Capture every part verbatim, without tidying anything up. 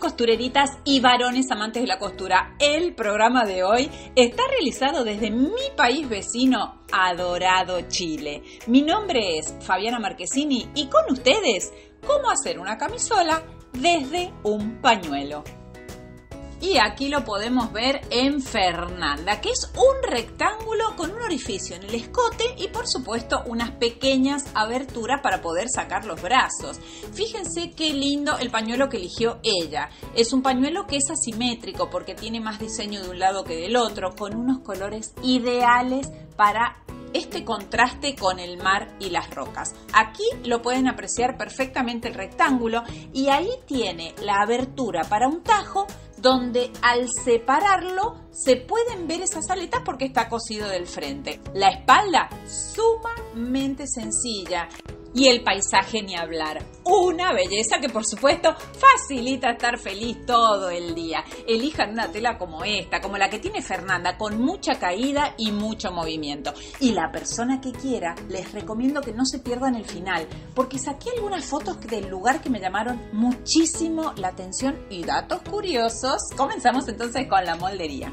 costureritas y varones amantes de la costura. El programa de hoy está realizado desde mi país vecino, adorado Chile. Mi nombre es Fabiana Marchesini y con ustedes, cómo hacer una camisola desde un pañuelo. Y aquí lo podemos ver en Fernanda, que es un rectángulo con un orificio en el escote y por supuesto unas pequeñas aberturas para poder sacar los brazos. Fíjense qué lindo el pañuelo que eligió ella. Es un pañuelo que es asimétrico porque tiene más diseño de un lado que del otro, con unos colores ideales para este contraste con el mar y las rocas. Aquí lo pueden apreciar perfectamente el rectángulo y ahí tiene la abertura para un tajo donde al separarlo se pueden ver esas aletas porque está cosido del frente. La espalda sumamente sencilla y el paisaje ni hablar. Una belleza que por supuesto facilita estar feliz todo el día. Elijan una tela como esta, como la que tiene Fernanda, con mucha caída y mucho movimiento. Y la persona que quiera, les recomiendo que no se pierdan el final, porque saqué algunas fotos del lugar que me llamaron muchísimo la atención y datos curiosos. Comenzamos entonces con la moldería.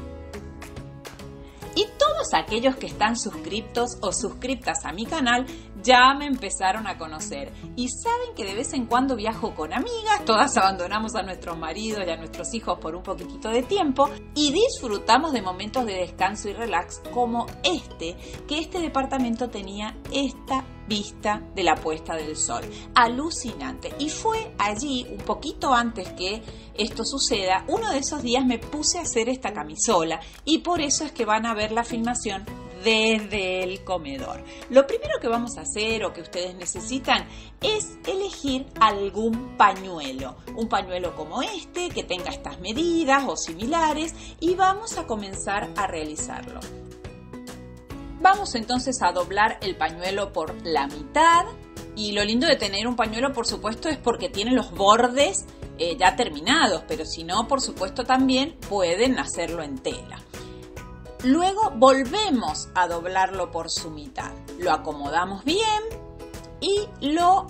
Y todos aquellos que están suscriptos o suscriptas a mi canal ya me empezaron a conocer y saben que de vez en cuando viajo con amigas, todas abandonamos a nuestros maridos y a nuestros hijos por un poquitito de tiempo y disfrutamos de momentos de descanso y relax como este, que este departamento tenía esta vista de la puesta del sol. Alucinante. Y fue allí, un poquito antes que esto suceda, uno de esos días me puse a hacer esta camisola y por eso es que van a ver la filmación desde el comedor. Lo primero que vamos a hacer o que ustedes necesitan es elegir algún pañuelo. Un pañuelo como este, que tenga estas medidas o similares y vamos a comenzar a realizarlo. Vamos entonces a doblar el pañuelo por la mitad y lo lindo de tener un pañuelo por supuesto es porque tiene los bordes eh, ya terminados, pero si no por supuesto también pueden hacerlo en tela. Luego volvemos a doblarlo por su mitad, lo acomodamos bien y lo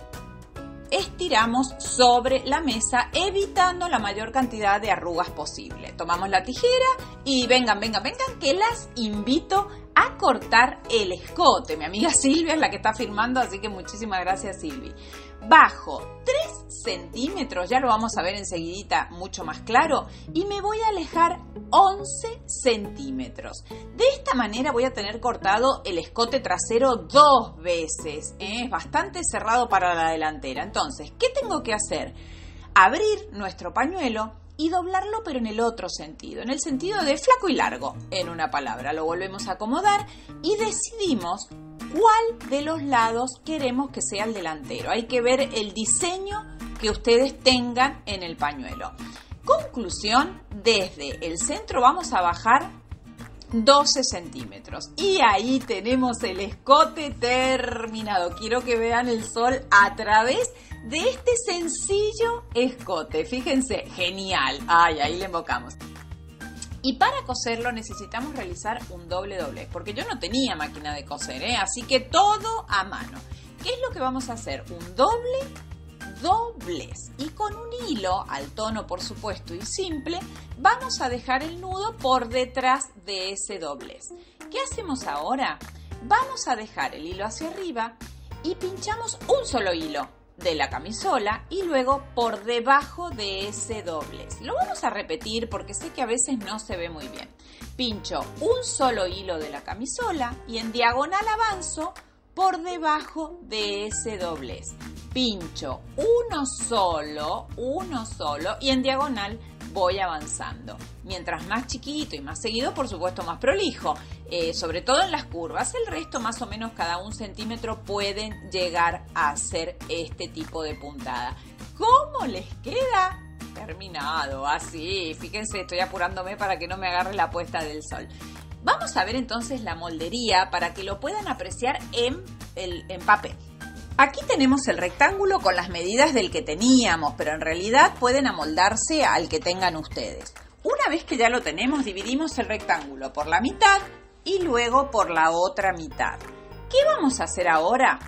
estiramos sobre la mesa evitando la mayor cantidad de arrugas posible. Tomamos la tijera y vengan, vengan, vengan que las invito a cortar el escote. Mi amiga Silvia es la que está filmando, así que muchísimas gracias Silvi. Bajo tres centímetros, ya lo vamos a ver enseguidita mucho más claro, y me voy a alejar once centímetros. De esta manera voy a tener cortado el escote trasero dos veces, ¿eh? Es bastante cerrado para la delantera. Entonces, ¿qué tengo que hacer? Abrir nuestro pañuelo y doblarlo pero en el otro sentido, en el sentido de flaco y largo, en una palabra. Lo volvemos a acomodar y decidimos cuál de los lados queremos que sea el delantero. Hay que ver el diseño que ustedes tengan en el pañuelo. Conclusión, desde el centro vamos a bajar doce centímetros y ahí tenemos el escote terminado. Quiero que vean el sol a través de este sencillo escote. Fíjense, genial. Ay, ahí le embocamos. Y para coserlo necesitamos realizar un doble doblez, porque yo no tenía máquina de coser, ¿eh? Así que todo a mano. ¿Qué es lo que vamos a hacer? Un doble doblez. Y con un hilo, al tono por supuesto y simple, vamos a dejar el nudo por detrás de ese doblez. ¿Qué hacemos ahora? Vamos a dejar el hilo hacia arriba y pinchamos un solo hilo de la camisola y luego por debajo de ese doblez. Lo vamos a repetir porque sé que a veces no se ve muy bien. Pincho un solo hilo de la camisola y en diagonal avanzo por debajo de ese doblez. Pincho uno solo, uno solo y en diagonal voy avanzando. Mientras más chiquito y más seguido, por supuesto más prolijo, eh, sobre todo en las curvas. El resto, más o menos cada un centímetro, pueden llegar a hacer este tipo de puntada. ¿Cómo les queda? Terminado, así. Fíjense, estoy apurándome para que no me agarre la puesta del sol. Vamos a ver entonces la moldería para que lo puedan apreciar en, el, en papel. Aquí tenemos el rectángulo con las medidas del que teníamos, pero en realidad pueden amoldarse al que tengan ustedes. Una vez que ya lo tenemos, dividimos el rectángulo por la mitad y luego por la otra mitad. ¿Qué vamos a hacer ahora?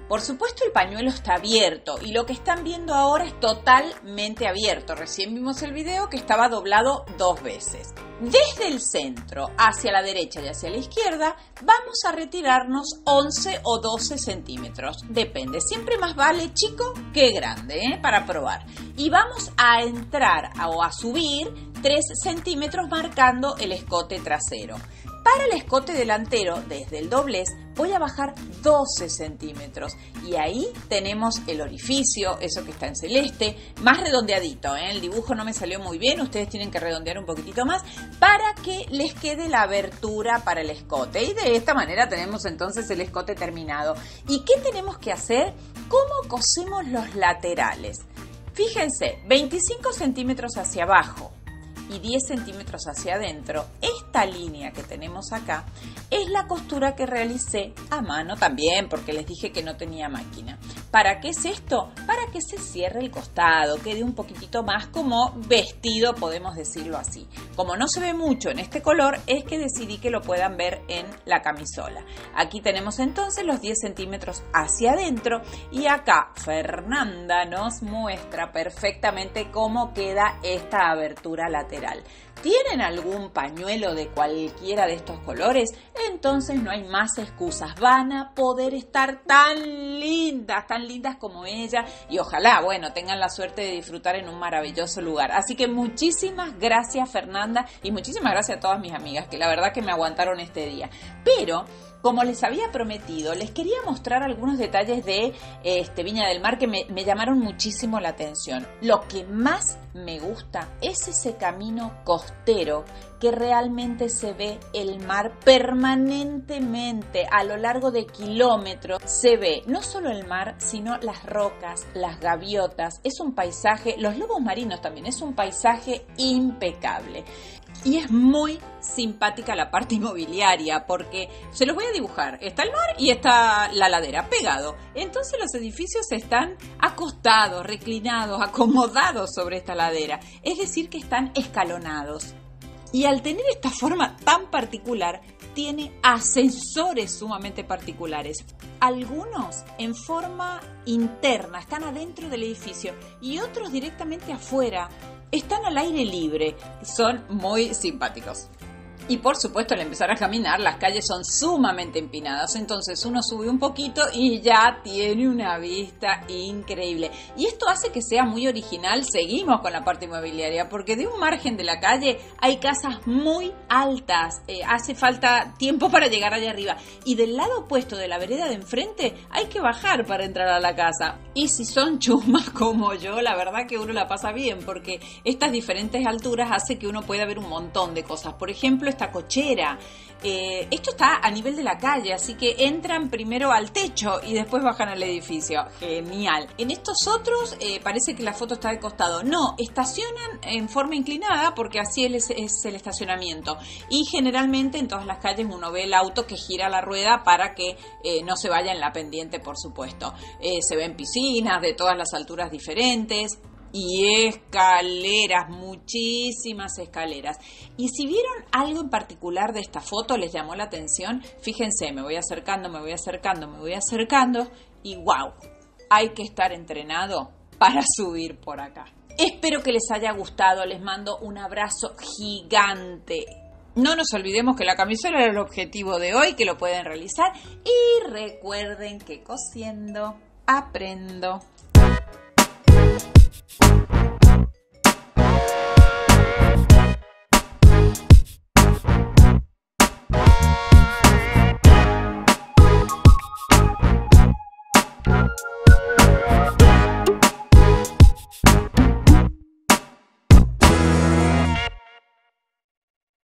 Por supuesto el pañuelo está abierto y lo que están viendo ahora es totalmente abierto. Recién vimos el video que estaba doblado dos veces. Desde el centro hacia la derecha y hacia la izquierda vamos a retirarnos once o doce centímetros. Depende, siempre más vale chico que grande, ¿eh? Para probar. Y vamos a entrar o a subir tres centímetros marcando el escote trasero. Para el escote delantero, desde el doblez, voy a bajar doce centímetros. Y ahí tenemos el orificio, eso que está en celeste, más redondeadito, ¿eh? El dibujo no me salió muy bien, ustedes tienen que redondear un poquitito más para que les quede la abertura para el escote. Y de esta manera tenemos entonces el escote terminado. ¿Y qué tenemos que hacer? ¿Cómo cosemos los laterales? Fíjense, veinticinco centímetros hacia abajo y diez centímetros hacia adentro, esta línea que tenemos acá es la costura que realicé a mano también, porque les dije que no tenía máquina. ¿Para qué es esto? Para que se cierre el costado, quede un poquitito más como vestido, podemos decirlo así. Como no se ve mucho en este color, es que decidí que lo puedan ver en la camisola. Aquí tenemos entonces los diez centímetros hacia adentro y acá Fernanda nos muestra perfectamente cómo queda esta abertura lateral. ¿Tienen algún pañuelo de cualquiera de estos colores? Entonces no hay más excusas. Van a poder estar tan lindas, tan lindas como ella. Y ojalá, bueno, tengan la suerte de disfrutar en un maravilloso lugar. Así que muchísimas gracias, Fernanda. Y muchísimas gracias a todas mis amigas, que la verdad que me aguantaron este día. Pero como les había prometido, les quería mostrar algunos detalles de este, Viña del Mar que me, me llamaron muchísimo la atención. Lo que más me gusta es ese camino costero que realmente se ve el mar permanentemente a lo largo de kilómetros. Se ve no solo el mar, sino las rocas, las gaviotas. Es un paisaje, los lobos marinos también, es un paisaje impecable. Y es muy simpática la parte inmobiliaria porque se los voy a dibujar. Está el mar y está la ladera pegado. Entonces los edificios están acostados, reclinados, acomodados sobre esta ladera. Es decir, que están escalonados. Y al tener esta forma tan particular, tiene ascensores sumamente particulares. Algunos en forma interna, están adentro del edificio y otros directamente afuera. Están al aire libre, son muy simpáticos. Y por supuesto al empezar a caminar las calles son sumamente empinadas, entonces uno sube un poquito y ya tiene una vista increíble. Y esto hace que sea muy original. Seguimos con la parte inmobiliaria porque de un margen de la calle hay casas muy altas, eh, hace falta tiempo para llegar allá arriba. Y del lado opuesto de la vereda de enfrente hay que bajar para entrar a la casa. Y si son chusmas como yo, la verdad que uno la pasa bien porque estas diferentes alturas hace que uno pueda ver un montón de cosas. Por ejemplo, esta cochera. Eh, esto está a nivel de la calle, así que entran primero al techo y después bajan al edificio. Genial. En estos otros eh, parece que la foto está de costado. No, estacionan en forma inclinada porque así es, es el estacionamiento. Y generalmente en todas las calles uno ve el auto que gira la rueda para que eh, no se vaya en la pendiente, por supuesto. Eh, se ven piscinas de todas las alturas diferentes. Y escaleras, muchísimas escaleras. Y si vieron algo en particular de esta foto, les llamó la atención, fíjense, me voy acercando, me voy acercando, me voy acercando y wow, hay que estar entrenado para subir por acá. Espero que les haya gustado, les mando un abrazo gigante. No nos olvidemos que la camisola era el objetivo de hoy, que lo pueden realizar y recuerden que cosiendo aprendo.